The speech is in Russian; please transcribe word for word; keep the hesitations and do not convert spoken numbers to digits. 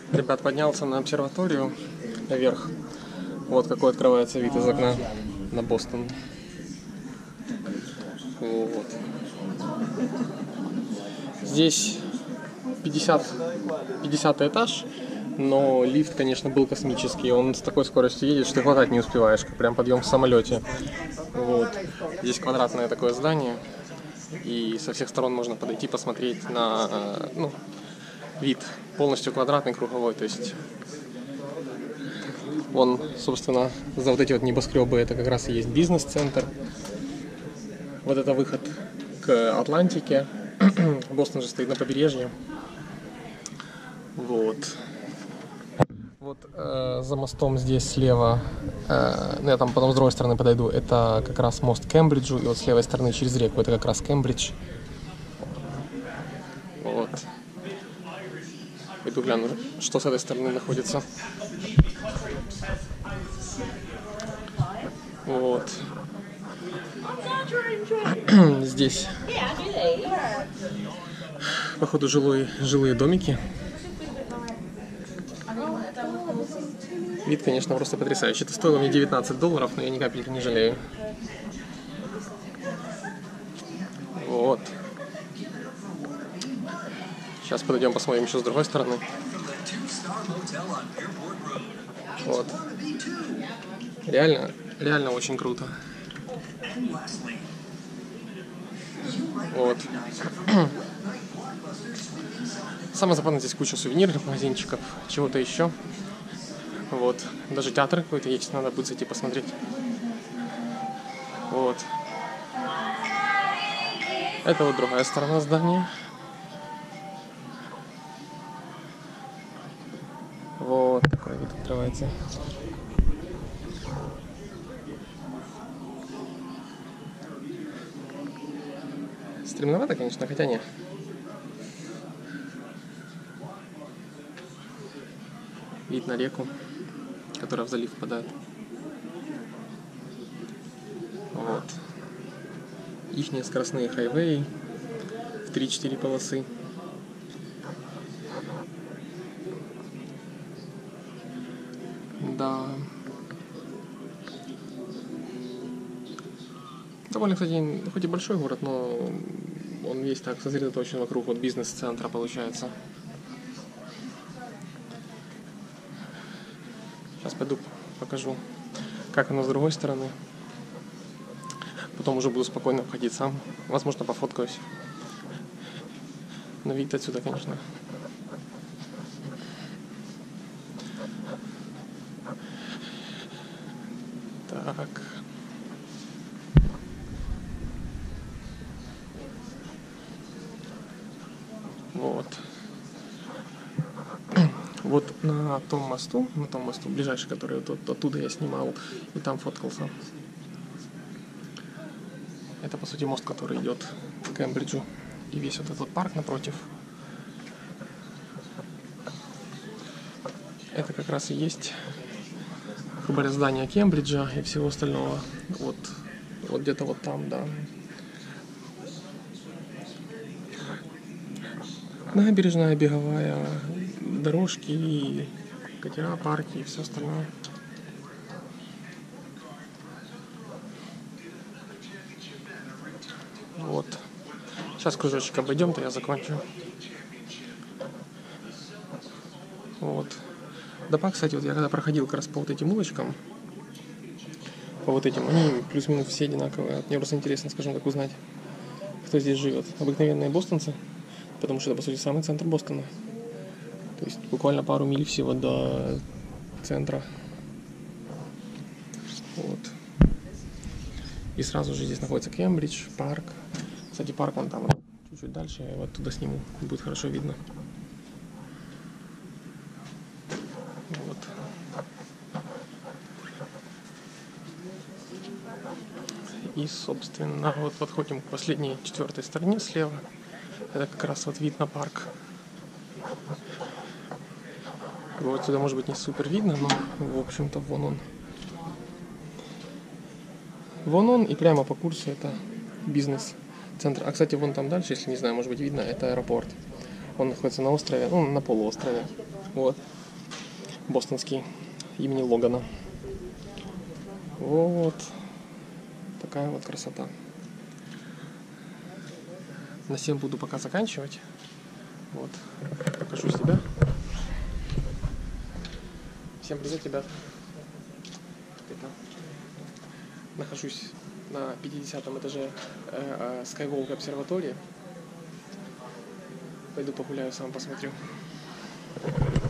Ребят, поднялся на обсерваторию наверх. Вот какой открывается вид из окна на Бостон. Вот. Здесь пятьдесят, пятидесятый этаж, но лифт, конечно, был космический. Он с такой скоростью едет, что ты хватать не успеваешь, как прям подъем в самолете. Вот. Здесь квадратное такое здание, и со всех сторон можно подойти посмотреть на, ну, вид полностью квадратный, круговой, то есть вон, собственно, за вот эти вот небоскребы это как раз и есть бизнес-центр. Вот это выход к Атлантике. Бостон же стоит на побережье. Вот. Вот э, за мостом здесь слева, э, ну я там потом с другой стороны подойду, это как раз мост к Кембриджу, и вот с левой стороны через реку это как раз Кембридж. Вот. Пойду гляну, что с этой стороны находится. Вот. Здесь, походу, жилые, жилые домики. Вид, конечно, просто потрясающий. Это стоило мне девятнадцать долларов, но я ни капельки не жалею. Вот. Сейчас подойдем, посмотрим еще с другой стороны. Вот. Реально, реально очень круто. Вот. Самое забавное, здесь куча сувенирных магазинчиков, чего-то еще. Вот. Даже театр какой-то есть, надо будет зайти посмотреть. Вот. Это вот другая сторона здания. Вот такой вид открывается. Стремновато, конечно, хотя нет. Вид на реку, которая в залив впадает. Вот. Ихние скоростные хайвеи в три-четыре полосы. Да. Довольно, кстати, хоть и большой город, но он весь так сосредоточен вокруг вот бизнес-центра, получается. Сейчас пойду покажу, как оно с другой стороны. Потом уже буду спокойно обходить сам. Возможно, пофоткаюсь. Но вид отсюда, конечно. Так. Вот. Вот на том мосту, на том мосту, ближайший, который вот оттуда я снимал, и там фоткался. Это, по сути, мост, который идет к Кембриджу. И весь вот этот парк напротив. Это как раз и есть, грубо говоря, здание Кембриджа и всего остального. Вот, вот где-то вот там, да. Набережная, беговая, дорожки, и катера, парки и все остальное. Вот. Сейчас кружочек обойдем, то я закончу. Вот. Дома, кстати, вот я когда проходил как раз по вот этим улочкам, по вот этим, они плюс-минус все одинаковые. Мне просто интересно, скажем так, узнать, кто здесь живет. Обыкновенные бостонцы, потому что это, по сути, самый центр Бостона. То есть буквально пару миль всего до центра. Вот. И сразу же здесь находится Кембридж, парк. Кстати, парк он там чуть-чуть дальше, я его оттуда сниму, будет хорошо видно. Вот. И, собственно, вот подходим к последней, четвертой стороне слева. Это как раз вот вид на парк. Вот сюда, может быть, не супер видно, но, в общем-то, вон он. Вон он, и прямо по курсу это бизнес-центр. А, кстати, вон там дальше, если не знаю, может быть, видно, это аэропорт. Он находится на острове, ну, на полуострове. Вот. Бостонский. Имени Логана. Вот. Такая вот красота. На всем буду пока заканчивать. Вот. Покажу себя. Всем привет, ребят. Это. Нахожусь на пятидесятом этаже э, Skywalk обсерватории. Пойду погуляю, сам посмотрю.